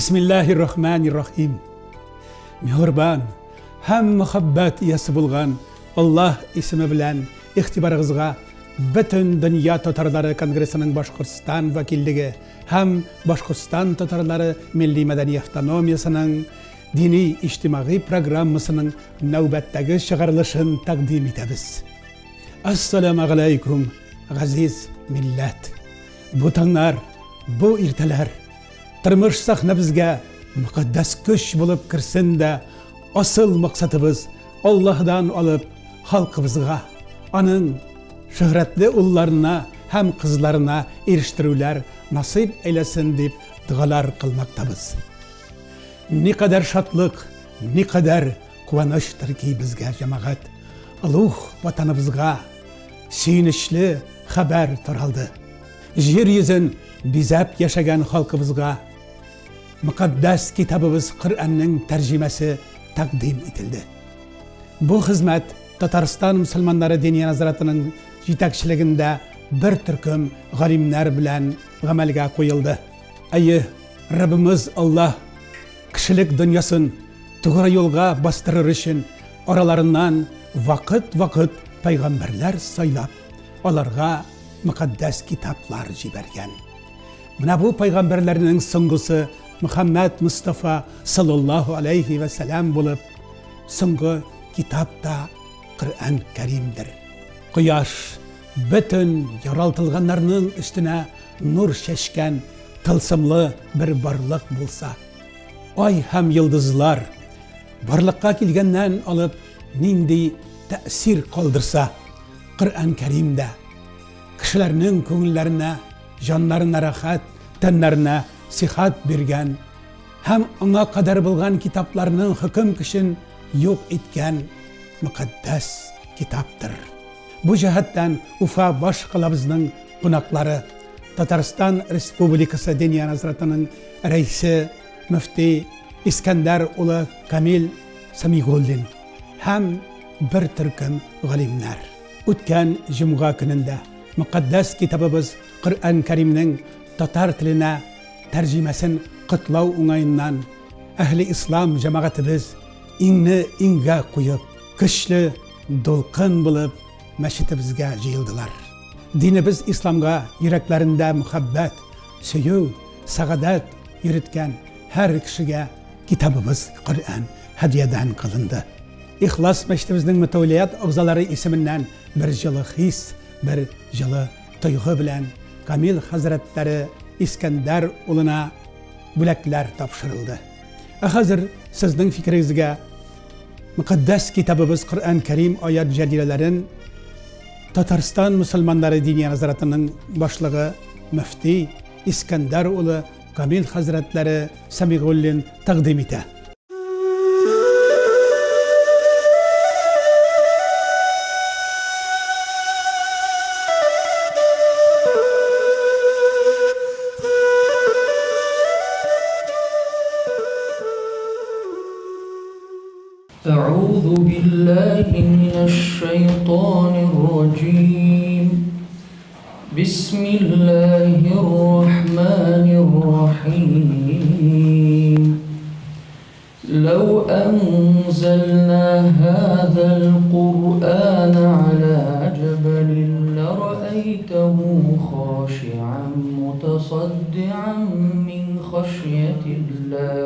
Bismillahirrahmanirrahim. Mehurban, hem muhabbat iyesi bulgan Allah ismi bilen ihtibarıgızga bütün Dünya Tatarları Kongresinin Başkursistan vakilligi hem Başkursistan Tatarları Milli Medeni Avtonomiyasının dini ijtimai programmasının navbatdagi çıkarılışın takdim etemiz. Assalamu alaikum aziz millet. Bu tanglar, bu irteler turmuş sahne bizge mukaddes kuş bulup kirsin de asıl maksadımız Allah'dan alıp halkımızga, anın şöhretli ullarına hem kızlarına eriştirüler nasip eylesin deyip dualar kılmaktabız. Ne kadar şatlık, ne kadar kuvanıştır ki bizge cemaat, Allah vatanımızga süyünüşlü haber taraldı. Yeryüzün bizep yaşayan halkımızga mukaddes kitabımız Kur'an'ın tercümesi takdim edildi. Bu hizmet Tataristan Müslümanları Dini Nazaratı'nın yetakçiliginde bir türküm galimler bilen amelga koyuldu. Ayı Rabbimiz Allah kişilik dünyasın doğru yolga bastırır için oralarından vakit peygamberler saylap onlarga mukaddes kitaplar jibergen. Buna bu peygamberlerinin songusu Muhammed Mustafa sallallahu aleyhi ve sellem bulup songu kitapta Kur'an Kerim'dir. Kuyaş bütün yaraltılganlarının üstüne nur şeşken tılsımlı bir barlık bulsa, ay hem yıldızlar barlıkka kilgenden alıp nindi tesir kaldırsa, Kur'an Kerim'de kişilerinin köngüllerine, canlarına rahat, tenlerine sihat bergen, hem ona kadar bulgan kitaplarının hüküm kışın yok etken mukaddes kitaptır. Bu cihetten Ufa Başkalabızının konakları, Tataristan Respublikası Dini Nazaratı'nın reisi Müfti İskender Ulu Kamil Samigullin hem bir türküm galimler. Ütken Cumga gününde mukaddes kitabımız Kur'an Kerim'nin Tatar tiline tercümesin kıtlav unayından ehli İslam cemaatimiz inni inge koyup kışlı dolkın bulup meşitimizge jıyıldılar. Dinimiz İslam'a yüreklerinde muhabbet, süyü, saadet yürütken her kişiye kitabımız Kur'an hediyeden kılındı. İhlas meşitimizin mütevliyat ağzaları isminden bir yılı his, bir yılı tuygu bilen Kamil Hazretleri İskender uluna bülekler tapşırıldı. Hazır sizin fikrinizge mukaddes kitabımız Kur'an Kerim ayet celilelerin Tataristan Müslümanları Dini Nazaratı'nın başlığı Müfti İskender Ulu Kamil Hazretleri Samigullin takdim ete. أعوذ بالله من الشيطان الرجيم بسم الله الرحمن الرحيم لو أنزلنا هذا القرآن على جبل لرأيته خاشعا متصدعا من خشية الله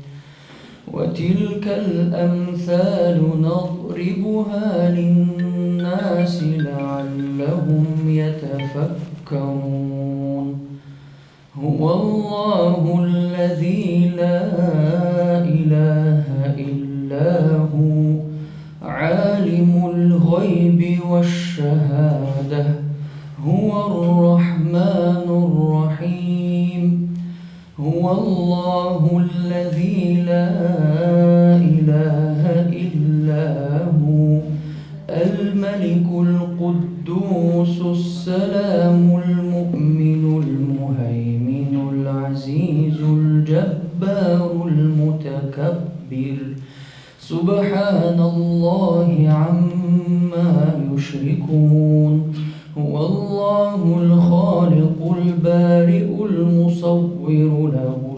وتلك الأمثال نضربها للناس لعلهم يتفكرون هو الله الذي لا إله إلا هو عالم الغيب والشهادة هو الرحمن الرحيم هو الله الذي لا إله إلا هو الملك القدوس السلام المؤمن المهيمن العزيز الجبار المتكبر سبحان الله عما يشركون هو الله الخالق البارئ المصور له الأسماء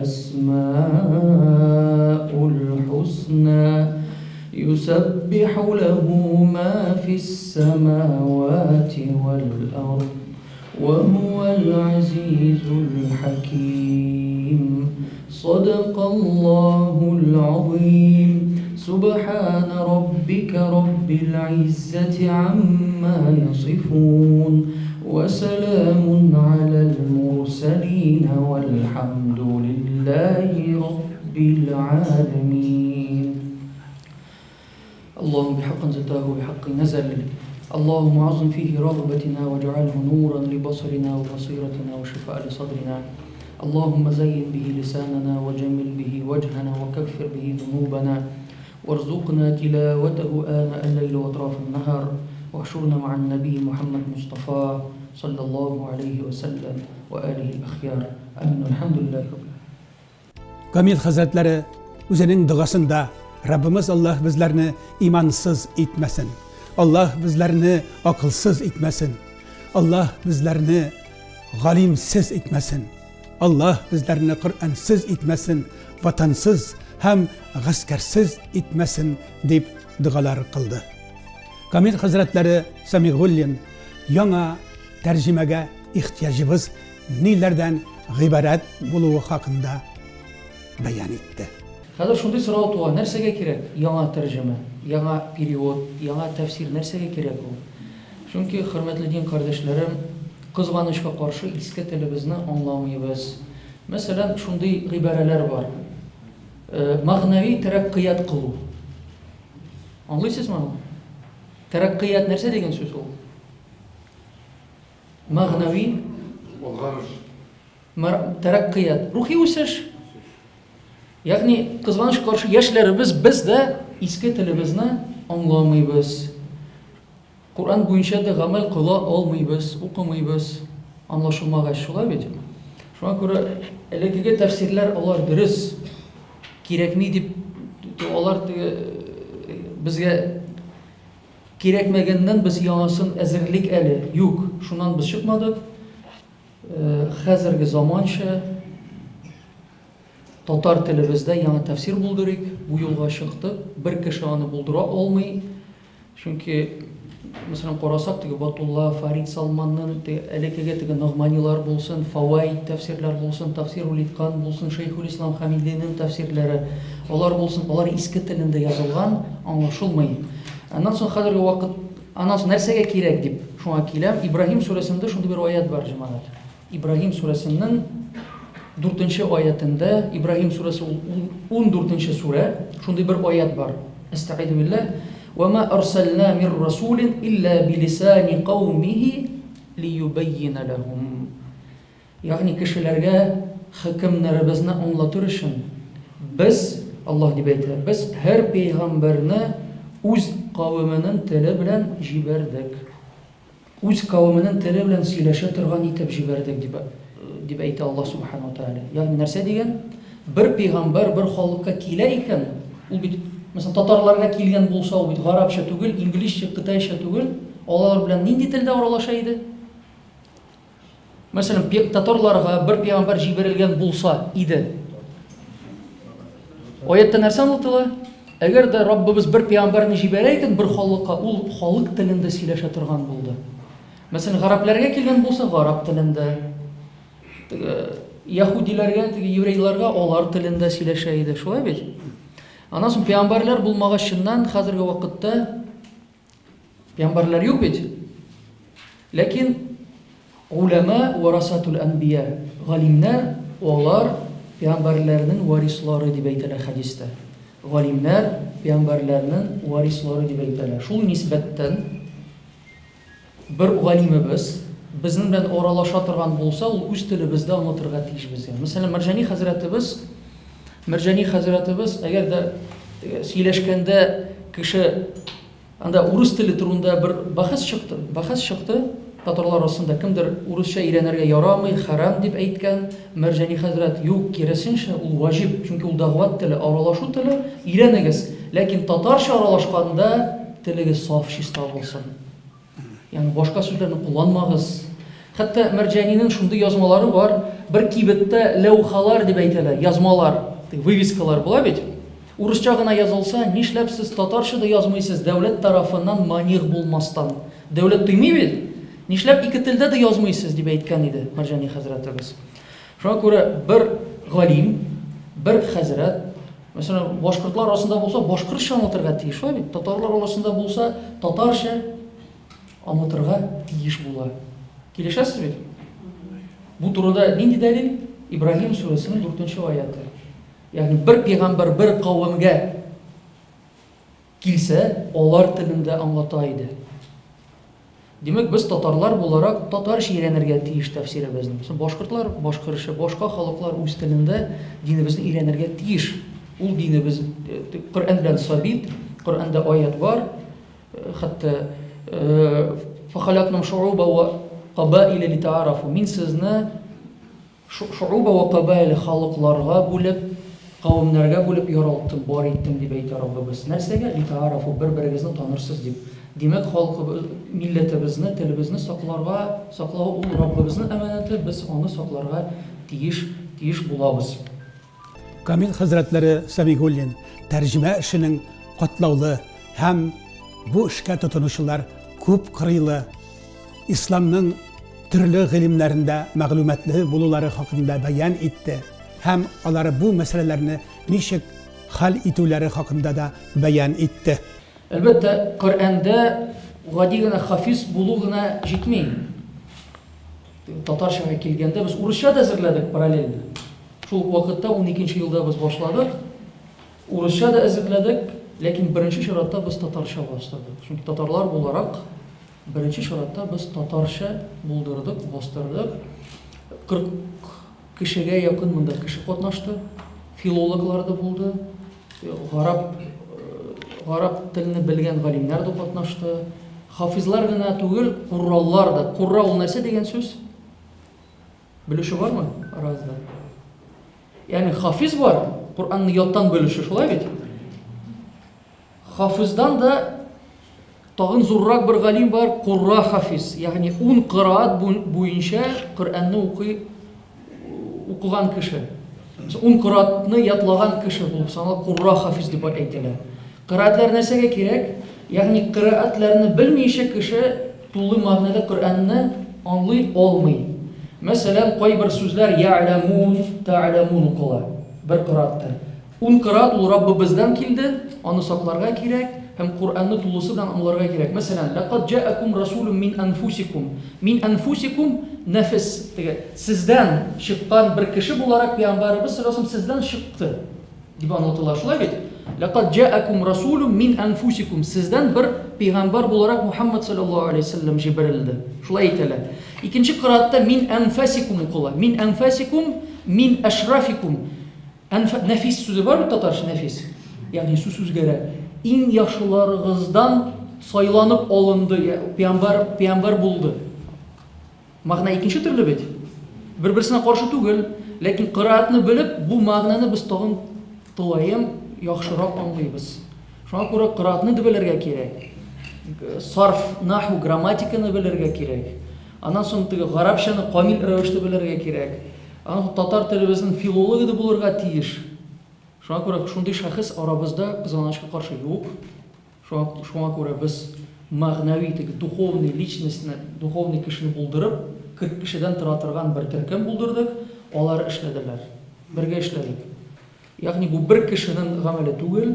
الأسماء الحسنى يسبح له ما في السماوات والأرض وهو العزيز الحكيم صدق الله العظيم سبحان ربك رب العزة عما يصفون وسلام على المرسلين والحمد لله رب العالمين. اللهم بحق زدته بحق نزل اللهم عظم فيه رغبتنا واجعله نورا لبصرنا وبصيرتنا وشفاء لصدرنا. اللهم زين به لساننا وجمل به وجهنا وكفر به ذنوبنا وارزقنا تلاوته آناء الليل وأطراف النهار واحشرنا مع النبي محمد مصطفى صلى الله عليه وسلم وآله الأخيار آمين. الحمد لله رب العالمين. Kamil Hazretleri özünün duasında Rabbimiz Allah bizlerini imansız etmesin. Allah bizlerini akılsız etmesin. Allah bizlerini galimsiz etmesin. Allah bizlerini Kur'ansız etmesin. Vatansız hem askersiz etmesin deyip dualar kıldı. Kamil Hazretleri Samigulin yana tercümege ihtiyacımız nelerden ibaret buluğu hakkında beyan etti. Hadi şunday soru tuğa, nersege gerek? Yana tercüme, yana periyod, yana tefsir nersege gerek bu? Çünkü hürmetli din kardeşlerim, kızganışka karşı eski telebizini anlamayız. Mesela şunday ibareler var. Mağnavi terakkiyat kılı. Anlıyorsunuz mu? Terakkiyat nerse degen söz o? Mağnavi terakkiyat. Ruhi uysış. Yani kızganış karşı yaşlarımız biz de eski telebizini anlamayız. Kur'an boyunca da amel kıla almayız, okumayız. Anlaşılmağız şolay bedi. Şuna göre elektrike tefsirler onlar dürüst. Gerekmi deyip onlar bizge gerekmegenden biz yanasın ezirlik eli yok. Şundan biz çıkmadık. Hazırki zamança Tatar telebizde yana tefsir buldurik. Bu yolga çıktık. Bir kişi anı buldura olmay. Çünkü mesela korasak tege Batullah, Farid Salman'ın elekege tege Nağmanilar bulsun, Favaid tefsirler bulsun, Tafsir-ül İtkan bulsun, Şeyhülislam Hamidi'nin tefsirleri, onlar bulsun, onlar eski tilinde yazılgan, anlaşılmayı. Ondan sonra kadar vakit, ondan sonra nersege gerek deyip şuna kelem, İbrahim suresinde şunda bir ayet var cemaat. İbrahim suresinin 4. ayetinde, İbrahim suresi 14. sure, şunda bir ayet var. Estaizu billah. وَمَا أَرْسَلْنَا مِنْ رَسُولٍ إِلَّا بِلِسَانِ قَوْمِهِ لِيُبَيِّنَ لَهُمْ. Yani kişilerge hükümlerimizni anlatır için biz, Allah dibeyte, biz her peygamberine öz kavminin tili bilen jiberdik. Öz kavminin tili bilen sileşe tırgan itib jiberdik dibeyte Allah subhanahu wa ta'ala. Yani nerse degen, bir peygamber bir halka kile iken, mesela Tatarlarga kelgen bolsa, o Arapça tugul, İngilizce, Kıtayça tugul, onlar bilen nindi tilde aralaşaydı? Mesela Tatarlarga bir peygamber jiberilgen bolsa idi. Ayette nerse anlatıla? Eğer de Rabbimiz bir peygamberini jibereyken bir halka, ol halk tilinde sileşe turgan buldu. Mesela Araplarga kelgen bolsa, Arap tilinde, Yahudilerge, Yevreylarga onlar tilinde sileşeydi. Şolay bil. Ondan sonra peygamberler bulmağışından hazırki vakitte peygamberler yok bedi. Lakin ulema varasatul enbiya, galimler onlar peygamberlerinin varisleri diye beyteler hadiste. Galimler peygamberlerinin varisleri diye beyteler. Şu nisbetten bir galimimiz bizden bilen oralaşa turgan bolsa, ol üst tilimizde anlatırga tiyişmiz. Mesela Merjani Hazretimiz eğer de söyleşkende kişi anda Urus tili turunda bir bahis çıktı. Tatarlar arasında kimdir Urusça öğrenirge yaramay, haram dip aytgan. Merjani Hazret yok keresinçe ul vacip. Çünkü ul dağvat tili, aralaşu tili öğrenigiz. Lakin Tatarça aralaşkanda tiligiz saf şista olsun. Yani başka sözlerini kullanmağız. Hatta Merjani'nin şunda yazmaları var. bir кибеттә ләухалар дип әйтәләр, язмалар, вывескалар була бит. Урысча гына язылса, нишләп сез татарчада язмыйсыз дәүләт тарафыннан маних булмастан? Дәүләт тыймый бит. Нишләп ике телдә дә язмыйсыз дип әйткән иде Марҗани хәзрәтебез. Шуңа күрә бер галим, бер хәзрәт, мәсәлән, башкортлар арасында булса, башкортча аңлатырга тиеш, шулай бит. Татарлар арасында булса, татарча аңлатырга тиеш була. Килешәсез бит? Бу турыда нинди дәлил? Ибраһим сүрәсенең 4-нче аяты. Ягъни бер пәйгамбер бер кавемгә килсә, алар телендә аңлата иде. Димәк, без татарлар буларак татарча өйрәнергә тиеш тәфсиребезне. Башкортлар башкортча, башка халыклар үз телендә динебезне өйрәнергә тиеш. Ул динебез Коръән белән сабит, Коръәндә аят бар. Хәтта фахалакнам шууба ва кабаила литарафу. Мин сезне шууба ва кабаила халыкларга бүлеп, кавемнәргә бүлеп яраттым, бар иттем дип әйтә Раббыбыз. Нәрсәгә? Литарафу, бер-берегезне танырсыз дип. Димәк, халкыбыз, милләтебезне, телебезне саклау ул Раббыбызның әманаты, без аны сакларга тиеш булабыз. Камил хәзрәтләре Сәмигуллин тәрҗемә эшенең катлаулы һәм бу эшкә тотынучылар күп кырыйлы исламның төрле гыйлемнәрендә мәгълүматлы булулары хакында бәян итте һәм алар бу мәсьәләләрне ничек хәл итүләре хакында да бәян итте. Әлбәттә, Коръәндә гади гына хафиз булу гына җитмәй. Татарчага килгәндә без урысча да әзерләдек параллельно. Шул вакытта 12-нче елда без башладык. Урысча да әзерләдек, ләкин беренче чиратта без татарча бастырдык. Чөнки татарлар буларак беренче чиратта без татарча булдырдык, бастырдык. 40 кешегә якын монда кеше катнашты. Филологлар да булды. Гарап телене белгән галимнәр да катнашты. Хафизлар гына түгел, курраллар да. Курра ул нәрсә дигән сүз? Белүче бармы аразда? Ягъни хафиз бар, Коръәнне яттан белүче, шулай бит? Хафиздан да тагын зуррак бер галим бар, курра хафиз. Ягъни 10 кыраат буенча Коръәнне укыган кеше. 10 кыраатны ятлаган кеше булып санала курра хафиз дип әйтәләр. Кыраатлар нәрсәгә кирәк? Ягъни кыраатларны белмичә кеше тулы мәгънәдә Коръәнне аңлый алмый. Мәсәлән, кайбер сүзләр я'ламун, ta'lamun укыла. Бер кыраатта. 10 кыраат ул Раббыбыздан килде, аны сакларга кирәк һәм Коръәнне тулысы белән аңларга кирәк. Мәсәлән, лaqad ja'akum rasulun min anfusikum. Min anfusikum nafs. Сездән чыккан бер кеше буларак пәйгамбәрбез саллаллаху алейһи сездән чыкты. Дип аңлатыла, шулай бит? Laqad ja'akum rasulun min anfusikum. Сездән бер пәйгамбәр буларак Мухаммад саллаллаху алейһи вассалам җибәрелде. Шулай әйтәләр. Икенче кыраатта мин анфасикум укыла. Мин анфасикум, мин ашрафикум. Нәфис сүзе бар бит татарча нәфис. Ягъни сүзгәрә иң яхшыларыгыздан сайланып алынды, пәйгамбәр булды. Мәгънә икенче төрле бит. Бер-берсенә каршы түгел, ләкин кыраатны белеп, бу мәгънәне без тагын тулаем яхшырак аңлыйбыз. Шуңа күрә кыраатны да белергә кирәк. Сарф, наху, грамматиканы белергә кирәк. Аннан соң гарапчаны камил рәвештә белергә кирәк. Аны татар телебезнең филологы да булырга тиеш. Шуңа күрә шундый шәхес арабызда кызганычка каршы юк. Шуңа күрә без мәгънәви, духовный личностьне, духовный кешене булдырып, 40 кешедән тора торган бер төркем булдырдык, алар эшләделәр. Бергә эшләдек. Ягъни бу бер кешенең гамәле түгел,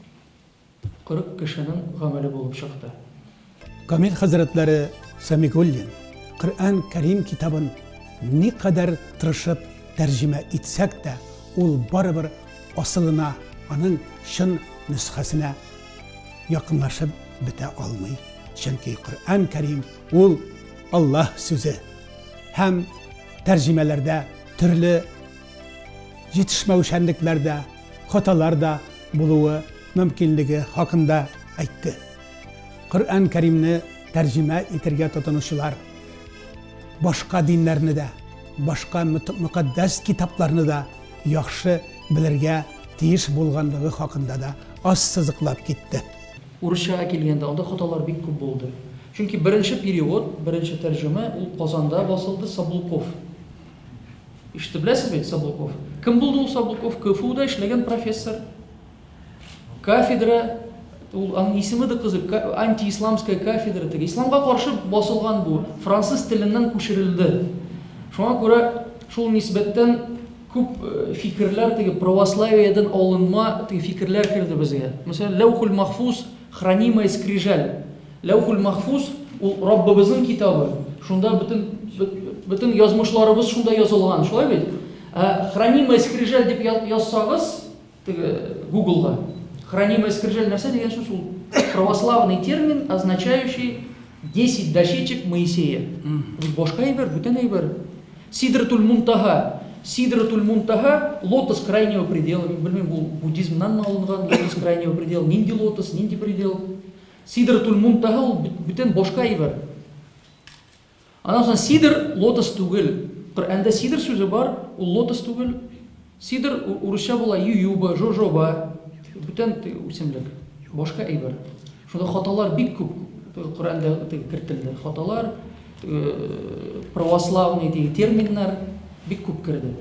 40 кешенең гамәле булып чыкты. Камил хәзрәтләре Сәмигуллин Коръән Кәрим китабын никадәр тырышып тәрҗемә итсәк тә, ул барыбер асылына, аның шын нөсхәсенә якынлашып бетә алмый. Чөнки Коръән Кәрим ул Аллаһ сүзе. Һәм тәрҗемәләрдә төрле җитешмәүчәнлекләрдә, хаталарда булуы мөмкинлеге хакында әйтте. Коръән Кәримне тәрҗемә итәргә тотынучылар башка диннәрне дә, башка мөкаддәс китапларны да яхшы белергә тиеш булганлыгы хакында да аз сызыклап китте. Урысчага килгәндә анда хаталар бик күп булды. Чөнки беренче перевод, беренче тәрҗемә ул Казанда басылды, Саблуков. Ишті білесіз бе Саблуков? Кім болды ол Саблуков? КФУ-да ішлеген профессор. Кафедра, аның исімі де қызық, антиисламская кафедра. Исламға қаршы басылған бұл. Француз тілінен көшірілді. Шуңа көре шул нисбеттен күп фикерлер, православияден алынма фикерлер кірді бізге. Mesela Ләухул Махфуз, хранимая скрижаль. Ләухул Махфуз ул Раббыбызның китабы. Шунда бүтін язмышларыбыз шунда язылған, шулай бит? Хранимая скрижаль деп язсагыз Google-га. Хранимая скрижаль нәрсә дигән сүз ул православный термин, означающий 10 дощечек Моисея. Башка әйбер, бүтән әйбер. Сидратуль Мунтаха. Сидратуль Мунтаха, лотос крайнего предела. Білмеймін, бұл буддизмнан алынған лотос крайнего предела. Нинди лотос, нинди предел. Сидратуль Мунтаха, ол бүтән башка әйбер. Анан соң сидр лотос түгел. Құранда сидр сөзі бар, ол лотос түгел. Сидр урысша була ююба, жожоба. Бүтән үсемлек. Башка әйбер. Шунда хаталар бик күп. Құранда кертелде. Хаталар, православный терминнар бик күп кірді.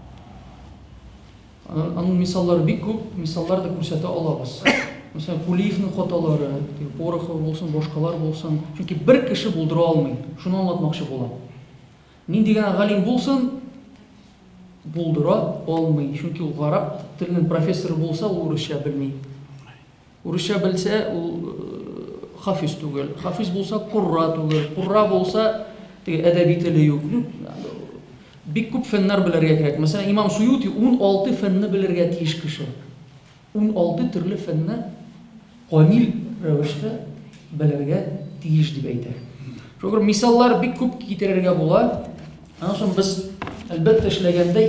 Аның мисаллары бик күп, мисалларды күрсәтә алабыз. Mesela Пулиевның хаталары, Порохов болсын, башкалар болсын. Чөнки бер кеше булдыра алмый. Шуны аңлатмакчы булам. Нинди генә галим булсын, булдыра алмый. Чөнки ул гарап теленең профессоры булса, ул урысча белми. Урысча белсә, ул хафиз түгел. Хафиз булса, курра түгел. Курра булса, әдәби теле юк. Бик күп фәннәр белергә кирәк. Mesela Имам Суюти 16 фәнне белергә тиеш кеше. 16 төрле фәнне камил рәвештә белергә тиеш дип әйтә. Шуңа мисаллар бик күп китерергә була. Аннан соң без әлбәттә эшләгәндә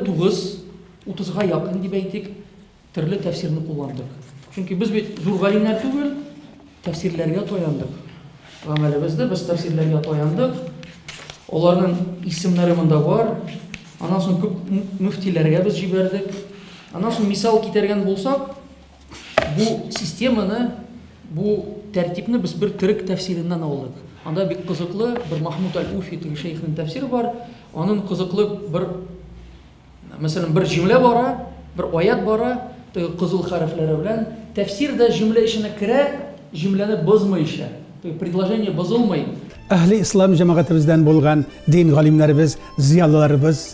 29-30га якын дип әйтик, төрле тәфсирне кулландык. Чөнки без бит зур галимнәр түгел, тәфсирләргә таяндык. Гамәлебездә без тәфсирләргә таяндык. Оларның исемнәре монда бар. Аннан соң күп мөфтиләргә без җибәрдек. Аннан соң мисал китергән булсак, бу системаны, бу тәртипне без бер төрек тәфсиреннән алдык. Анда бик кызыклы бер Махмуд аль-Уфи дигән шейхның тәфсире бар. Аның кызыклы бер, мәсәлән, бер җөмлә бара, бер аят бара, кызыл хәрефләре белән. Тәфсирдә җөмлә эченә керә, җөмләне бозмыйча. Предложение бозылмый. Әһли ислам җәмәгатебездән булган дин галимнәребез, зиялыларыбыз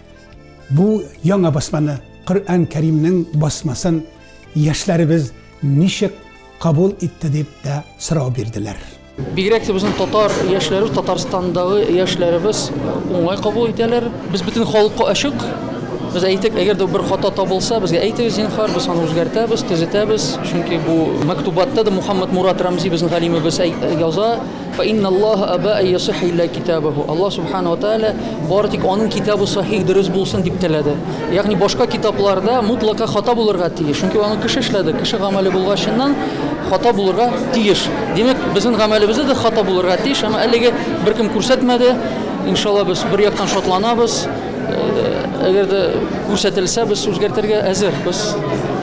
бу яңа басманы, Коръән Кәримнең басмасын яшьләребез ничек кабул итте дип тә сорау бирделәр. Бигрәк тә безнең татар яшьләребез, Татарстандагы яшьләребез уңай кабул итәләр. Без бөтен халыкка ачык. Biz әйтик, әгәр дә бер хата табылса, безгә әйтегез зинһар, без аны үзгәртәбез, төзәтәбез. Чөнки бу мактубатта да Мухаммад Мурат Рамзи безнең галимебез яза: "Фа инна Аллаха аба ан ясиха илля китабаху." Аллаһ субхanahu ва тааля бары тик аның китабы сахих дөрес булсын дип теләде. Ягъни башка китапларда мутлака хата булырга тиеш. Чөнки аны кеше эшләде, кеше гамәле булгачыннан хата булырга тиеш. Демәк, безнең гамәлебездә дә хата булырга тиеш, әмма әлегә беркем күрсәтмәде. Иншалла без бер яктан шатланабыз. Әгәр дә күрсәтелсә, без үзгәртергә әзер. Без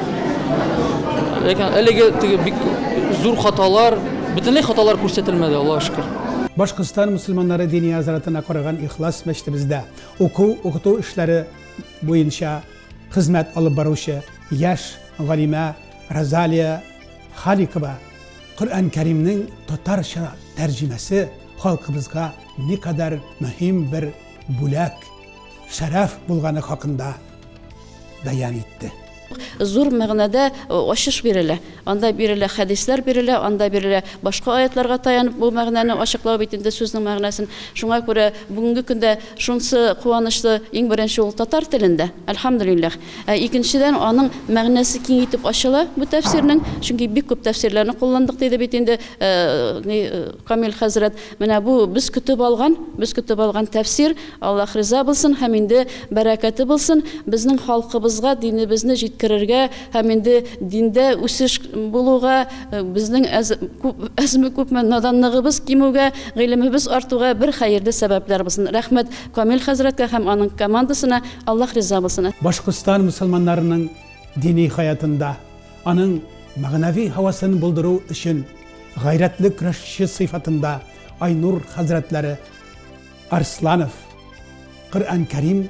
ләкин әлегә бик зур хаталар, бөтенләй хаталар күрсәтелмәде, Аллаһка шөкер. Башкортстан мөселманнары дини азратына караган Ихлас мәчетебездә укыту эшләре буенча хезмәт алып баручы яшь галимә Разалия Халикова Коръән Кәримнең татарча тәрҗемәсе халкыбызга никадәр мөһим бер бүләк, шәрәф булганы хакында баян итте. Зур мәгънәдә ачыш бирелә. Анда бирелә хәдисләр бирелә, анда бирелә башка аятларга таянып бу мәгънәне ачыклау бит инде сүзнең мәгънәсен. Шуңа күрә бүгенге көндә шунсы куанычлы иң беренче ул татар телендә. Әлхәмдүлиллаһ. Икенчедән аның мәгънәсе киң итеп ачыла бу тәфсирнең. Чөнки бик күп тәфсирләрне кулландык диде бит инде Камил хәзрәт. Менә бу без көтеп алган тәфсир. Аллаһ риза булсын һәм инде бәрәкәте булсын. Безнең халкыбызга динебезне җиткерергә һәм инде диндә үсеш булуга, безнең әзме күпме наданлыгыбыз кимүгә, гыйлемебез артуга бер хәерле сәбәпләр булсын. Рәхмәт Камил хәзрәткә һәм аның командасына. Аллаһ риза булсын. Башкортстан мөселманнарының дини хаятында аның мәгънәви һавасын булдыру өчен гайрәтле көрәшче сыйфатында Айнур хәзрәтләре Арсланов Коръән Кәрим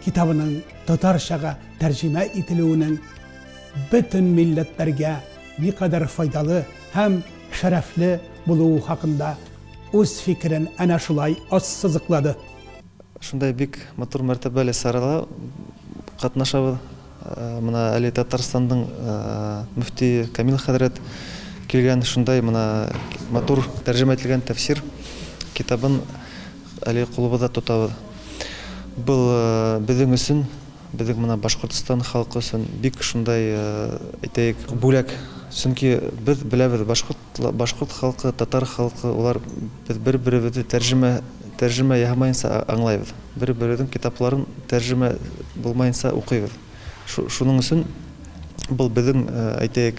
kitabının Tatarçaga tercüme edilüğünün bütün milletlerge ne kadar faydalı hem şerefli buluğu hakkında öz fikrin ana şulay açsızıkladı. Шундай бик матур мәртәбәле сарала катнашабыз. Мына әле Татарстандың мөфти Камил хәзрәт килгән шундай мына матур тәрҗемә ителгән тәфсир китабын әле кулыбызда тотабыз. Был безнең өчен, безнең мына Башкортстан халкы өчен бик шундай әйтәйек бүләк. Чөнки без беләбез, башкорт халкы, татар халкы, улар без бер-беребезне тәрҗемә яһамаенча аңлайбыз. Бер-беребезнең китапларын тәрҗемә булмаенча укыйбыз. Шуның өчен бу безнең әйтәйек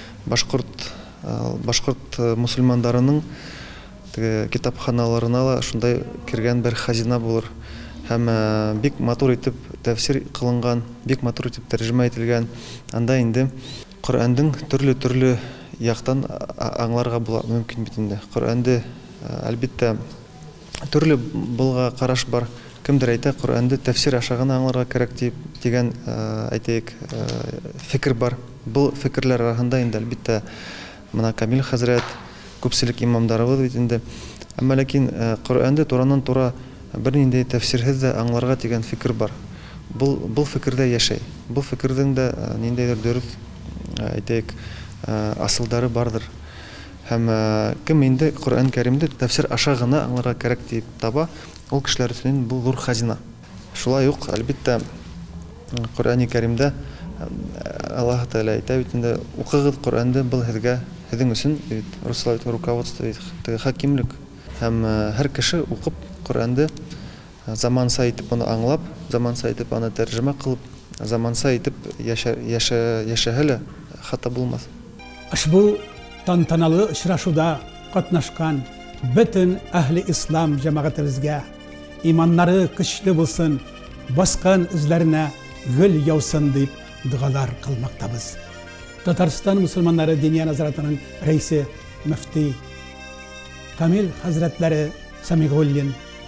башкорт мусульмандарының китапханаларына да шундай кергән бер хазина булыр. Һәм бик матур итеп тәфсир кылынган, бик матур итеп тәрҗемә ителгән. Анда инде Коръәннең төрле яктан аңларга була мөмкин бит инде. Коръәнне әлбәттә төрле булга караш бар. Кемдер әйтә, Коръәнне тәфсир аша гына аңларга кирәк дигән әйтәйек фикер бар. Бу фикерләр арасында инде әлбәттә мына Камил хәзрәт, күпселек имамдарыбыз бит инде. Әмма ләкин Коръәнне тураннан-тура бернинди тәфсирһез дә аңларга дигән фикер бар. Бу фикердә яшәй. Бу фикердән дә ниндидер дөрес әйтәйек асылдары бардыр. Һәм кем инде Коръән Кәримдә тәфсир аша гына аңларга кирәк дип таба, ул кешеләр өчен бу зур хазина. Шулай ук әлбәттә Коръән Кәримдә Аллаһ Тәгалә әйтә бит инде укыгыз Коръәнне, бу һезгә, һезнең өчен руславит руководство, хакимлек. Һәм һәр кеше укып Коръәнне заманса итеп аны аңлап, заманса итеп аны тәрҗемә кылып, заманса итеп яшәһәле хата булмас. Ошбу тантаналы очрашуда катнашкан bütün әһли ислам җәмәгатебезгә иманнары көчле булсын, баскан эзләренә гөл яусын дип дугалар кылмактабыз. Татарстан мусульманнары диния назаратының рәисе мөфти Камил хәзрәтләре Самигуллин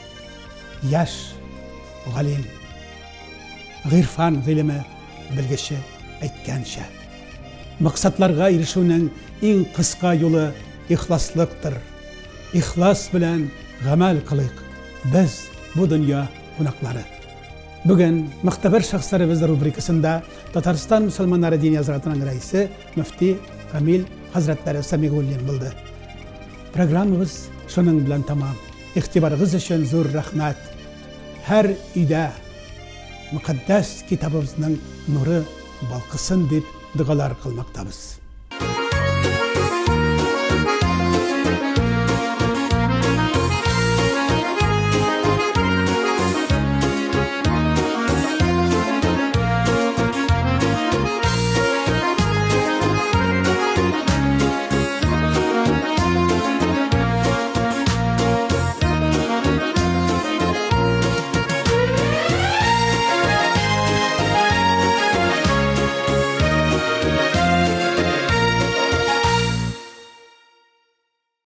яш галим, гыйрфан гыйлеме белгече әйткәнчә, максатларга ирешүнең иң кыска юлы ихласлыктыр. Ихлас белән гамәл кылыйк. Без бу дөнья кунаклары. Бүген мөхтәбәр шәхсләребез рубрикасында Татарстан мусульманнары диния назаратының рәисе мөфти Камил хәзрәтләре Самигуллин булды. Программабыз шуның белән тамам. Игътибарыгыз өчен зур рәхмәт. Һәр өйдә мөхәддәс китабыбызның нуры балкысын дип дугалар кылмактабыз.